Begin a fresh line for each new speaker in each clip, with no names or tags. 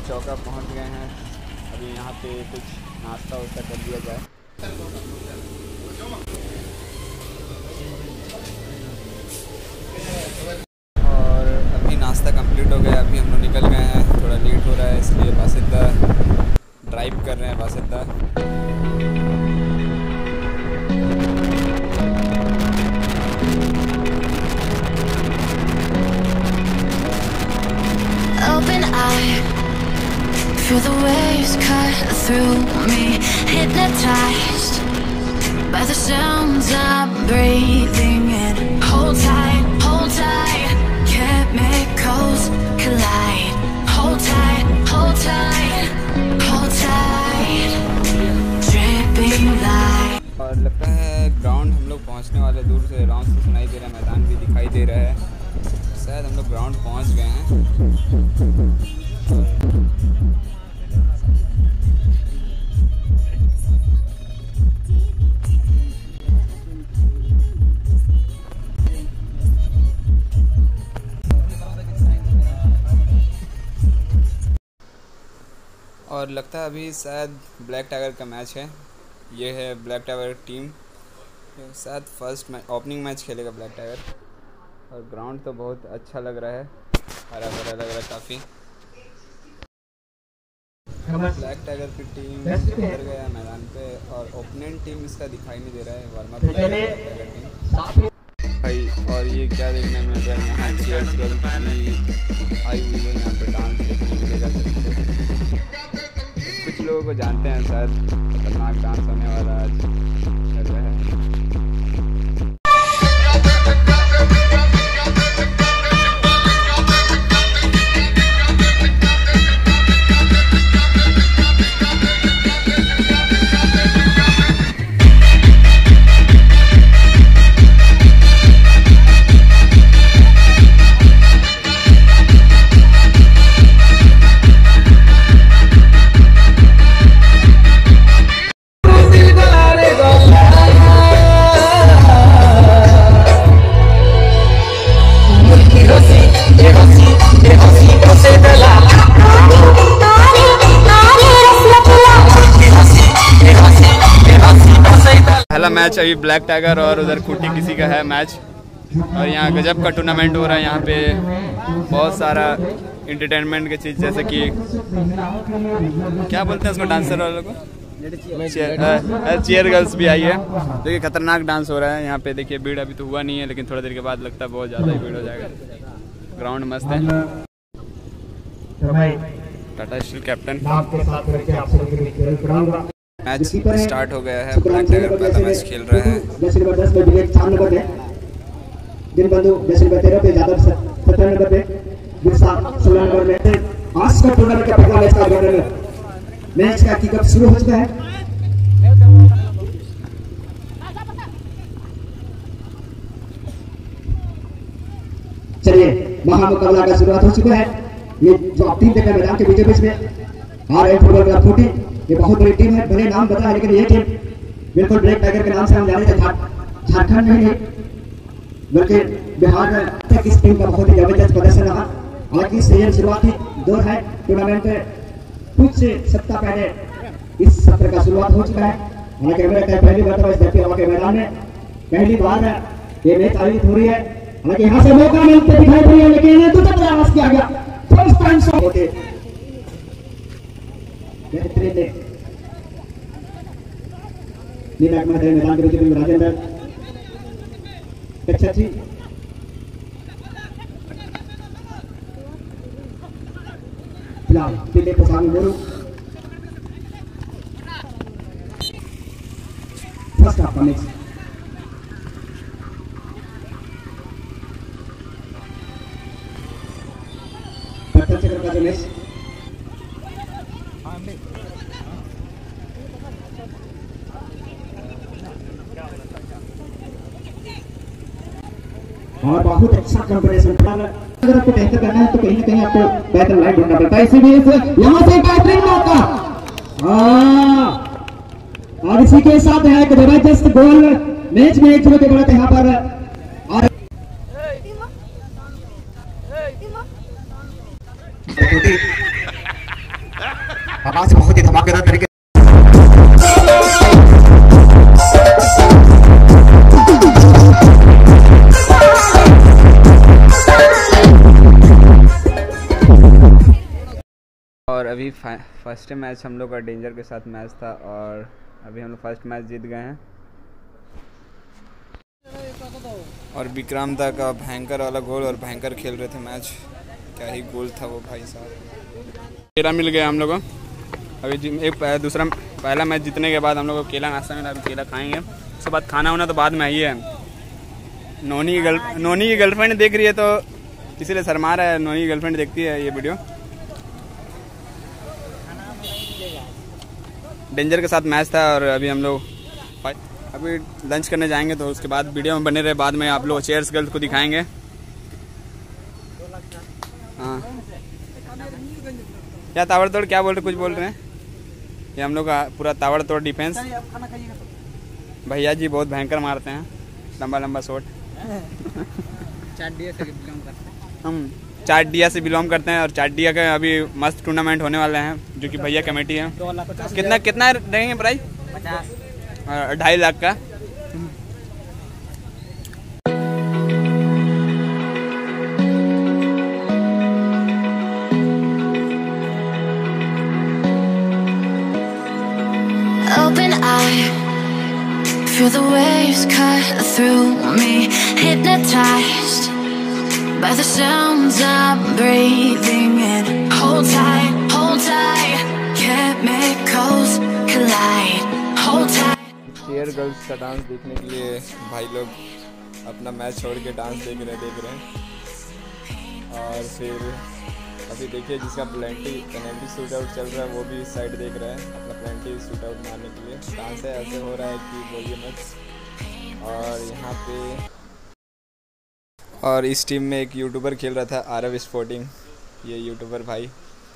चौका पहुंच गए हैं। अभी यहाँ पे कुछ नाश्ता वास्ता कर लिया जाए। और अभी नाश्ता कंप्लीट हो गया। अभी हम लोग निकल गए हैं। थोड़ा लेट हो रहा है इसलिए बासिद्दा ड्राइव कर रहे हैं। बासिद्दा
Open eye, feel the waves cut through me, hypnotized by the sounds I'm breathing in. Hold tight, chemicals collide. Hold tight, dripping light.
और लगता है ग्राउंड हम लोग पहुंचने वाले। दूर से अनाउंस से सुनाई दे रहा है, मैदान भी दिखाई दे रहा है। शायद हम लोग ग्राउंड पहुंच गए हैं। और लगता है अभी शायद ब्लैक टाइगर का मैच है। ये है ब्लैक टाइगर टीम। शायद फर्स्ट मैच ओपनिंग मैच खेलेगा ब्लैक टाइगर। और ग्राउंड तो बहुत अच्छा लग रहा है, हरा भरा लग रहा है काफ़ी। ब्लैक टाइगर की टीम उतर गया है मैदान पे और ओपोनेंट टीम इसका दिखाई नहीं दे रहा है। वार्म अप कर रही है टीम भाई। और ये क्या देखने में मिल रहा है, यहाँ चीयर्स गर्ल की आई हुई है। यहाँ पे डांस देखने मिलेगा। कुछ लोगों को जानते हैं, शायद खतरनाक डांस होने वाला आज लग रहा है। पहला मैच अभी ब्लैक टाइगर और उधर खूटी किसी का है मैच। और यहाँ गजब का टूर्नामेंट हो रहा है। यहाँ पे बहुत सारा इंटरटेनमेंट की चीज़, जैसे कि क्या बोलते हैं उसको, डांसर वालों को, चीयर गर्ल्स भी आई है। देखिए खतरनाक डांस हो रहा है यहाँ पे। देखिए भीड़ अभी तो हुआ नहीं है, लेकिन थोड़ा देर के बाद लगता है बहुत ज़्यादा ही भीड़ हो जाएगा। ग्राउंड मस्त है। Tata steel captain. Match start हो गया है। ब्लैक टाइगर पहला मैच खेल रहे हैं।
जैसे नंबर 10 पे विवेक 4 नंबर पे, दिन बंधु जैसे नंबर 13 पे, यादव 17 नंबर पे, बिरसा 16 नंबर में। आज का टूर्नामेंट का पहला मैच का मैच का किकअप शुरू हो चुका है। चलिए महामुकाबला का शुरुआत हो चुका है। ये जो टीम देखा मैदान के बीचों बीच में आ रहे फुटबॉल क्लब खूटी, ये बहुत बड़ी टीम है। भले नाम बता है, लेकिन ये टीम बिल्कुल ब्लैक टाइगर के नाम से हम जाने थे। झारखंड में नहीं बल्कि बिहार में तक इस टीम का बहुत ही जबरदस्त प्रदर्शन रहा। आज की सीजन शुरुआती दौर है टूर्नामेंट पे। कुछ सप्ताह पहले इस सत्र का शुरुआत हो चुका है। हालांकि मेरा पहली बार इस धरती हवा के मैदान में पहली बार ये मैच आयोजित हो रही है। हालांकि यहाँ से मौका मिलते दिखाई दे रही है, लेकिन दूसरा प्रयास किया गया। फर्स्ट टाइम शॉट होते मैदान के बीच में राजेंद्र अच्छा जी फिलहाल पीले पसामी मोरू फर्स्ट हाफ का मैच। पत्थर चक्र का जो मैच और बहुत अच्छा कंपटीशन। अगर आपको बेहतर करना है तो कहीं ना कहीं आपको बेहतर लाइट ढूंढना पड़ता है। इसीलिए यहाँ से बेहतरीन मौका और इसी के साथ है एक जबरदस्त गोल। मैच में 1-0 के बढ़त यहाँ पर। और आवाज बहुत ही धमाकेदार तरीके
और अभी फर्स्ट मैच हम लोग का डेंजर के साथ मैच था और अभी हम लोग फर्स्ट मैच जीत गए हैं। और विक्रांता का भयंकर वाला गोल और भयंकर खेल रहे थे मैच, क्या ही गोल था वो भाई साहब। केला मिल गया हम लोग को अभी एक दूसरा पहला मैच जीतने के बाद हम लोग को केला नाश्ता मिला, अभी केला खाएंगे। उसके बाद खाना होना तो बाद में ही है। नोनी की गर्लफ्रेंड देख रही है तो इसीलिए शर्मा रहा है। नोनी की गर्लफ्रेंड देखती है ये वीडियो। डेंजर के साथ मैच था और अभी हम लोग अभी लंच करने जाएंगे तो उसके बाद वीडियो में बने रहे। बाद में आप लोग चेयर्स गर्ल्स को दिखाएंगे। हाँ क्या ताबड़तोड़ क्या बोल रहे, कुछ बोल रहे हैं? ये हम लोग का पूरा ताबड़तोड़ डिफेंस। भैया जी बहुत भयंकर मारते हैं, लंबा लंबा शॉट। हम चाटडिया से बिलोंग करते हैं और चाटडिया का अभी मस्त टूर्नामेंट होने वाले हैं जो कि भैया कमेटी है। कितना रहेंगे प्राइस? 2.5 लाख का।
Open eye, feel the waves cut through me, hypnotized by the sounds I'm breathing in. Hold tight, chemicals collide. Hold tight.
Cheer girls का डांस देखने के लिए भाई लोग अपना मैच छोड़ के डांस देख रहे हैं। और फिर अभी देखिए जिसका पेनल्टी शूट आउट चल रहा है वो भी इस साइड देख रहा है अपना पेनल्टी शूट आउट मारने के लिए। डांस है ऐसे हो रहा है कि बोलिए मत। और यहाँ पे और इस टीम में एक यूट्यूबर खेल रहा था, आरव स्पोर्टिंग। ये यूट्यूबर भाई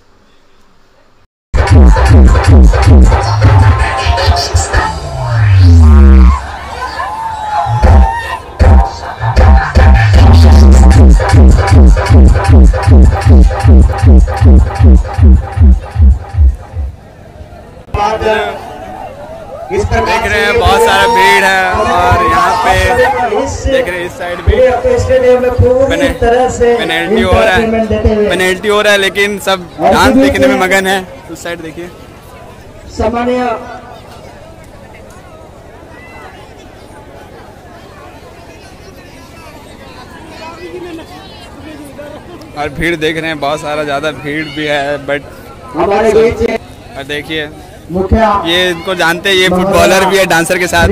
देख रहे हैं बहुत सारा भीड़ है। और यहाँ पे देख रहे हैं इस साइड भी पेनल्टी हो रहा है लेकिन सब डांस देखने में मगन है। उस साइड देखिए
सामान्य
और भीड़ देख रहे हैं बहुत सारा ज़्यादा भीड़ भी है। बट
हमारे
और देखिए
मुखिया
ये इनको जानते हैं, ये फुटबॉलर भी है डांसर के साथ।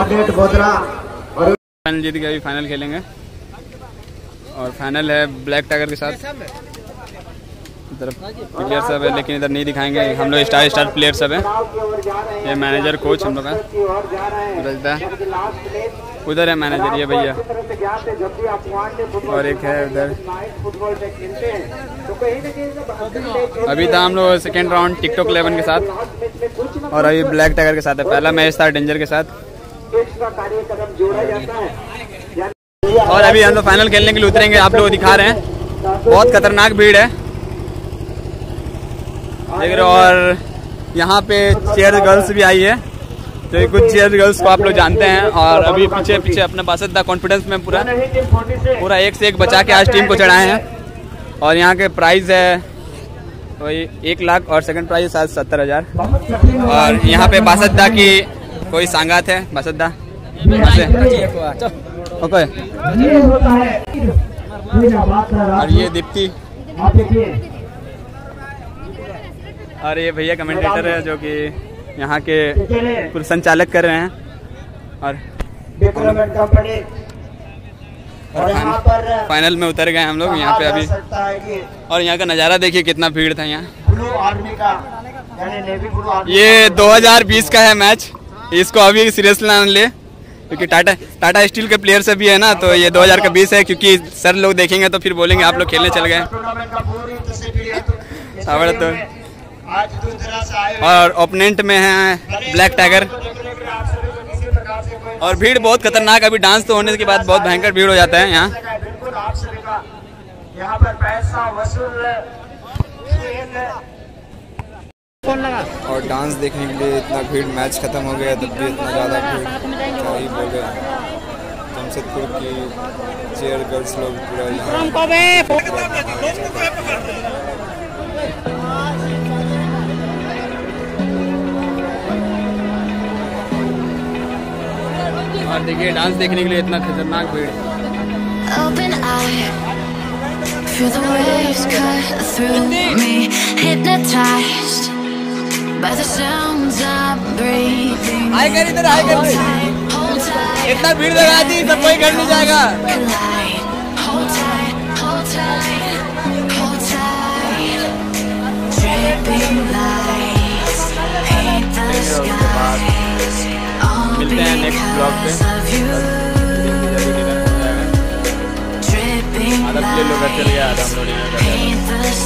फाइनल जीत गया, अभी फाइनल खेलेंगे और फाइनल है ब्लैक टाइगर के साथ। इधर प्लेयर सब है लेकिन इधर नहीं दिखाएंगे, हम लोग स्टार प्लेयर सब है। ये मैनेजर कोच हम लोग का उधर है मैनेजर, ये भैया और एक है उधर। अभी था हम लोग सेकेंड राउंड टिकटॉक 11 के साथ और अभी ब्लैक टाइगर के साथ है। पहला मैच था डेंजर के साथ और अभी हम लोग फाइनल खेलने के लिए उतरेंगे। आप लोग दिखा रहे हैं बहुत खतरनाक भीड़ है देख रहे हो। और यहाँ पे चेयर गर्ल्स भी आई है तो कुछ चेयर गर्ल्स को आप लोग जानते हैं। और अभी पीछे अपना बासदा कॉन्फिडेंस में पूरा एक से एक बचा के आज टीम को चढ़ाए हैं। और यहाँ के प्राइस है वही 1 लाख और सेकंड प्राइस है 70,000। और यहाँ पे बासदा की कोई सांगात है, बासदा ओके। और ये दीप्ति और ये भैया कमेंटेटर है जो कि यहाँ के पूरे संचालक कर रहे हैं। और फाइनल में उतर गए हम लोग यहाँ पे अभी। और यहाँ का नज़ारा देखिए कितना भीड़ था यहाँ। ये 2020 का है मैच, इसको अभी सीरियस ना ले क्योंकि टाटा स्टील के प्लेयर से भी है ना, तो ये 2020 है क्योंकि सर लोग देखेंगे तो फिर बोलेंगे आप लोग खेलने चल गए। तो और ओपोनेंट में है ब्लैक टाइगर। और भीड़ बहुत खतरनाक, अभी डांस तो होने के बाद बहुत भयंकर भीड़ हो जाता है यहाँ। और डांस देखने के लिए इतना भीड़, मैच खत्म हो गया तब भी इतना ज़्यादा भीड़, क्या ही बोले। जमशेदपुर की चेयर गर्ल्स लोग पूरा
और देखिए डांस देखने के लिए इतना खतरनाक भीड़।
Open eye, feel the waves cut through me, hypnotized by the sounds I'm breathing.
हाय कर इधर, हाय कर।
Hold tight,
इतना भीड़ लगा दी सब कोई घर नहीं जाएगा।
collide. Hold tight, hold tight, hold tight. Dripping lights paint the skies. All
मिलते हैं नेक्स्ट ब्लॉग पे।
because of you.
आधा लोग घर चल गया, आधा हम लोग डिनर कर रहे हैं।
Paint the